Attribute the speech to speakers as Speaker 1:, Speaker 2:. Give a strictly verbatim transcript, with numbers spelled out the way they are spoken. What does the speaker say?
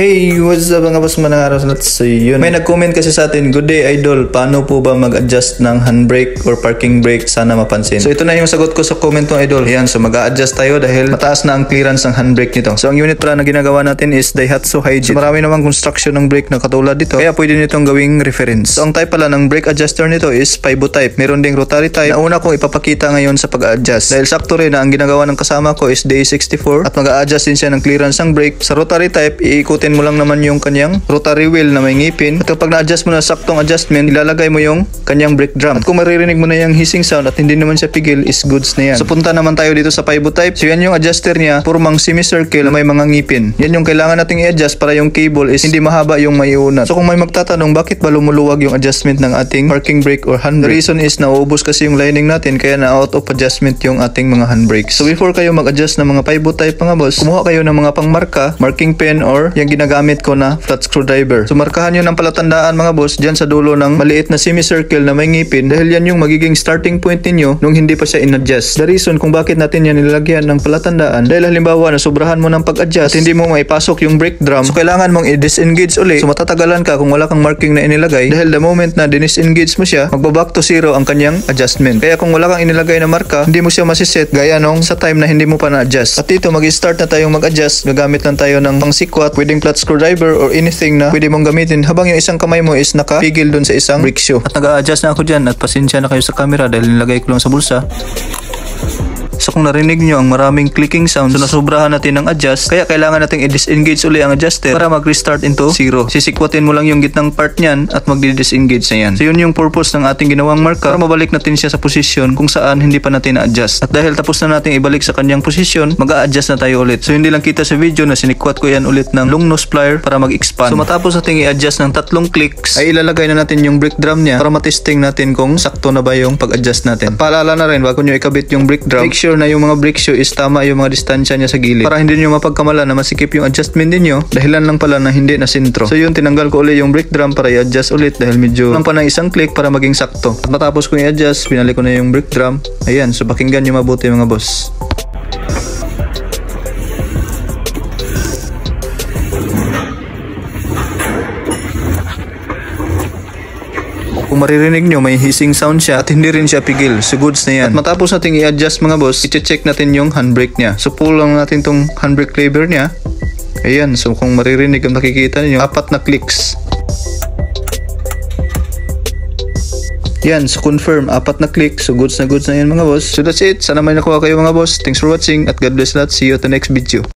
Speaker 1: Hey, what's up mga boss, manang araw sa lahat. So yun, may nag-comment kasi sa atin, good day idol, paano po ba mag-adjust ng handbrake or parking brake, sana mapansin. So ito na yung sagot ko sa comment ng idol. Ayan, so mag-a-adjust tayo dahil mataas na ang clearance ng handbrake nito. So ang unit pala na ginagawa natin is Daihatsu Hijit. So marami namang construction ng brake na katulad dito, kaya pwede nitong gawing reference. So ang type pala ng brake adjuster nito is Pivot type. Meron ding rotary type na una kong ipapakita ngayon sa pag-adjust. Dahil sakto rin na ang ginagawa ng kasama ko is D A sixty-four at mag-a-adjust din siya ng clearance ng brake. Sa rotary type, iikutin mo lang naman yung kanyang rotary wheel na may ngipin. At kapag na-adjust mo na saktong adjustment, ilalagay mo yung kanyang brake drum. At kung maririnig mo na yung hissing sound at hindi naman siya pigil, is goods na yan. So punta naman tayo dito sa Pivot type. So yan yung adjuster niya, purmang semicircle na may mga ngipin. Yan yung kailangan nating i-adjust para yung cable is hindi mahaba yung maiunat. So kung may magtatanong bakit ba lumuluwag yung adjustment ng ating parking brake or handbrake, the reason is nauubos kasi yung lining natin, kaya na out of adjustment yung ating mga handbrakes. So before kayo mag-adjust ng mga Pivot type mga boss, kumuha kayo ng mga pangmarka, marking pen or yung ginagamit ko na flat screwdriver. So markahan nyo ng palatandaan mga boss dyan sa dulo ng maliit na semicircle na may ngipin, dahil yan yung magiging starting point ninyo nung hindi pa siya in-adjust. The reason kung bakit natin yan nilalagyan ng palatandaan, dahil halimbawa na sobrahan mo ng pag-adjust at hindi mo maipasok yung brake drum, so kailangan mong i-disengage uli. So matatagalan ka kung wala kang marking na inilagay, dahil the moment na dinisengage mo siya, magbaback to zero ang kanyang adjustment. Kaya kung wala kang inilagay na marka, hindi mo siya masiset gaya nung sa time na hindi mo pa na-adjust. At dito mag-start na tayong mag-adjust. Gagamit lang tayo ng pangsikwat, pwedeng flat screwdriver or anything na pwede mong gamitin habang yung isang kamay mo is nakapigil dun sa isang brake shoe. At nag-a-adjust na ako dyan at pasensya na kayo sa camera dahil nilagay ko lang sa bulsa. So kung narinig nyo ang maraming clicking sound, so nasobrahan natin ng adjust, kaya kailangan natin i-disengage uli ang adjuster para mag-restart into zero. Sisikwatin mo lang yung gitnang part nyan at mag-disengage na yan. So yun yung purpose ng ating ginawang marka, para mabalik natin siya sa posisyon kung saan hindi pa natin na-adjust. At dahil tapos na natin ibalik sa kanyang posisyon, mag-a-adjust na tayo ulit. So hindi lang kita sa video na sinikwat ko yan ulit ng long nose plier para mag-expand. So matapos natin i-adjust ng tatlong clicks, ay ilalagay na natin yung brake drum niya para matesting natin kung sakto na ba yung pag-adjust natin. At paalala na rin, bago nyo ikabit yung brake drum, make sure na yung mga brake shoe is tama yung mga distansya niya sa gilid, para hindi nyo mapagkamala na masikip yung adjustment ninyo, dahilan lang pala na hindi na sintro. So yun, tinanggal ko ulit yung brake drum para i-adjust ulit dahil medyo lang pa ng isang click para maging sakto. At matapos kong i-adjust, pinalik ko na yung brake drum. Ayan, so pakinggan nyo mabuti mga boss. Kung maririnig nyo, may hissing sound siya at hindi rin siya pigil. So goods na yan. At matapos natin i-adjust mga boss, i-check natin yung handbrake niya. So pull lang natin tong handbrake lever niya. Ayan, so kung maririnig ang nakikita niyo, apat na clicks. Yan, so confirm, apat na click. So goods na goods na yan mga boss. So that's it. Sana may nakuha kayo mga boss. Thanks for watching at God bless lahat. See you at the next video.